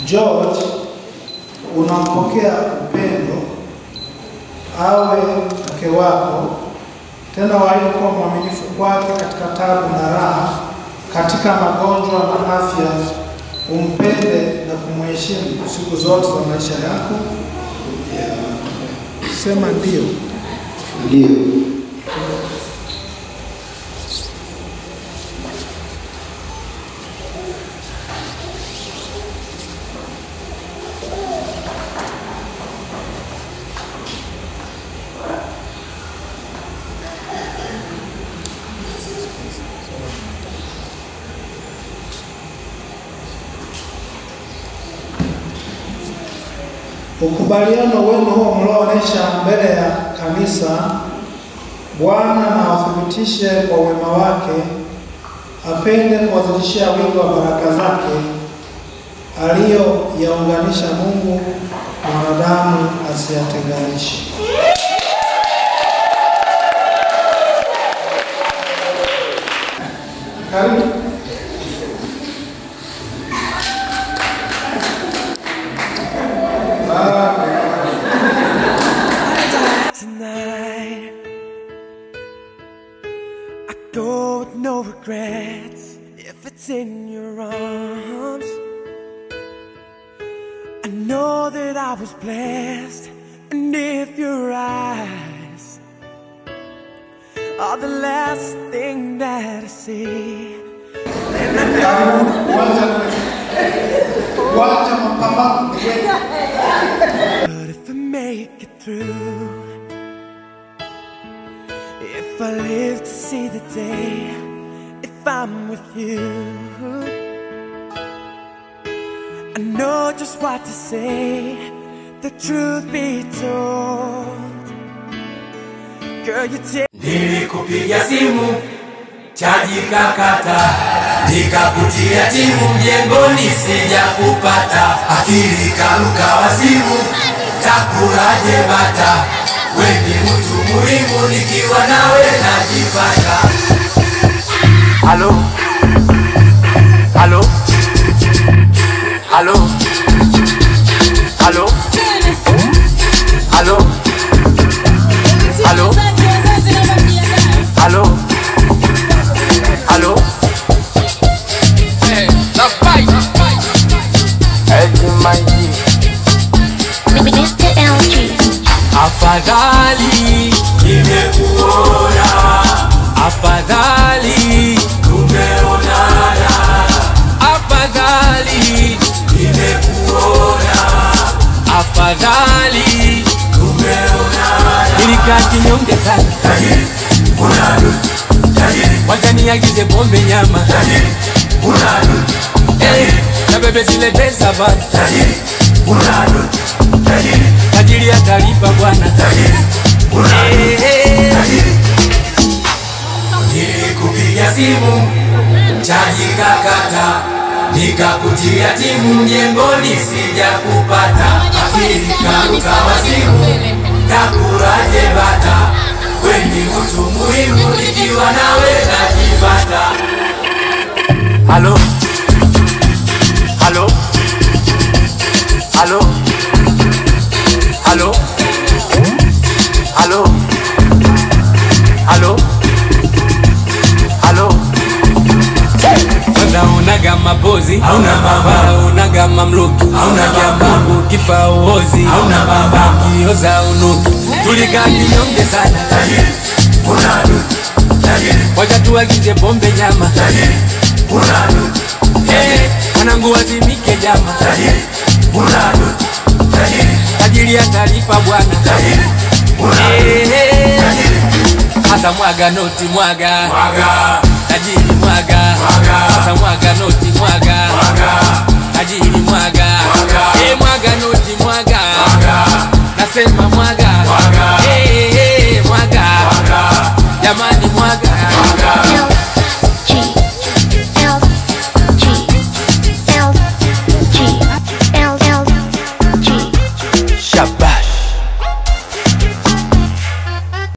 George unampokea upendo awe mke wako, tena waahidi kuwa mwaminifu kwake katika taabu na raha, katika magonjwa na afya, umpende na kumheshimu siku zote za maisha yako. Sema ndio. Ndio. Ukubaliano wenu huo mlioonyesha mbele ya kanisa, Bwana na awathibitishe kwa wema wake, apende kuwazidishia wingi wa baraka zake aliyoyaunganisha Mungu, mwanadamu asiyatenganishe. Karibu. Tonight, I go with no regrets if it's in your arms. I know that I was blessed, and if your eyes are the last thing that I see, then I know. But if I make it through, if I live to see the day, if I'm with you, I know just what to say, the truth be told. Girl, you take. Nilikupigia simu chaji kakata, nikakutia timu mjengoni sijakupata, akili karuka wazimu, takuraje bata, wewe ni mtu muhimu nikiwa nawe najipata. Halo, halo, halo, halo, halo, halo, halo, halo. Hey, la fight. Mr. LG. Afadhali nimekuona, afadhali tumeonana, afadhali nimekuona, afadhali tumeonana. Nilikaa kinyonge sana, tajiri unadu, tajiri wakaniagize pombe nyama, tajiri unadu, na bebe zilete savana, tajiri unadu, tajiri atalipa bwana, tajiri unadu, tajiri. Nilikupigia simu chaji kakata, nikakutia timu mjengoni sijakupata, akili karuka wazimu, takuraje bata, wewe ni mtu muhimu nikiwa nawe najipata. Halo, halo, halo, halo, halo, halo, halo. Unaonaga mapozi hauna baba, unaonaga mamluki hauna jambo, kifa uozi hauna baba, kioza unuki. Tulikaa kinyonge sana, tajiri unadu, tajiri wacha tuagize pombe nyama, tajiri unadu, wanangu wazimike jama, tajiri unadu, tajiri atalipa bwana, tajiri unadu, hata mwaga noti mwaga, tajiri mwaga, hata mwaga noti mwaga, tajiri mwaga, mwaga noti mwaga, nasema mwaga.